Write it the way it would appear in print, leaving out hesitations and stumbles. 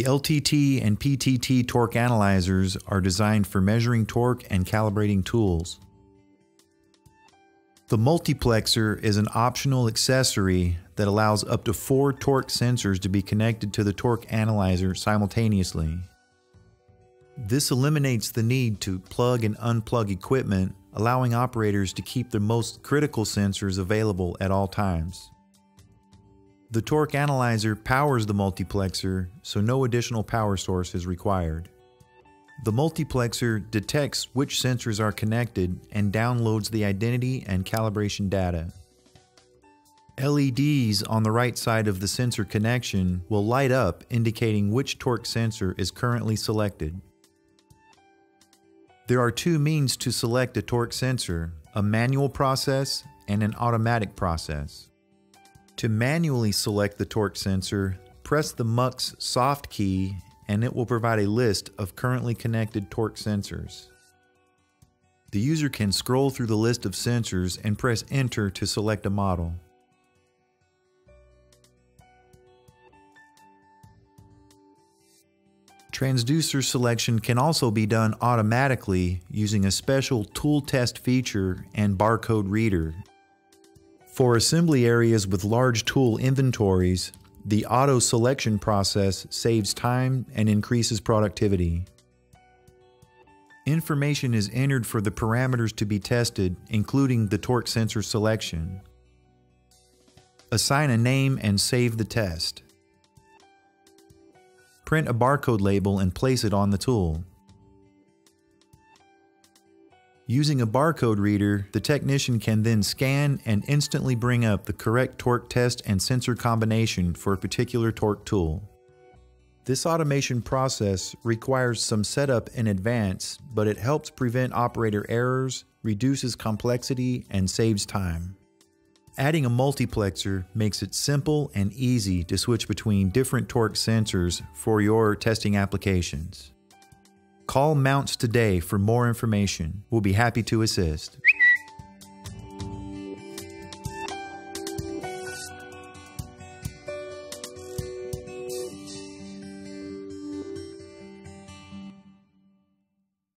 LTT and PTT torque analyzers are designed for measuring torque and calibrating tools. The multiplexer is an optional accessory that allows up to 4 torque sensors to be connected to the torque analyzer simultaneously. This eliminates the need to plug and unplug equipment, allowing operators to keep the most critical sensors available at all times. The torque analyzer powers the multiplexer, so no additional power source is required. The multiplexer detects which sensors are connected and downloads the identity and calibration data. LEDs on the right side of the sensor connection will light up, indicating which torque sensor is currently selected. There are 2 means to select a torque sensor: a manual process and an automatic process. To manually select the torque sensor, press the MUX soft key and it will provide a list of currently connected torque sensors. The user can scroll through the list of sensors and press Enter to select a model. Transducer selection can also be done automatically using a special tool test feature and barcode reader. For assembly areas with large tool inventories, the auto selection process saves time and increases productivity. Information is entered for the parameters to be tested, including the torque sensor selection. Assign a name and save the test. Print a barcode label and place it on the tool. Using a barcode reader, the technician can then scan and instantly bring up the correct torque test and sensor combination for a particular torque tool. This automation process requires some setup in advance, but it helps prevent operator errors, reduces complexity, and saves time. Adding a multiplexer makes it simple and easy to switch between different torque sensors for your testing applications. Call Mounts today for more information. We'll be happy to assist.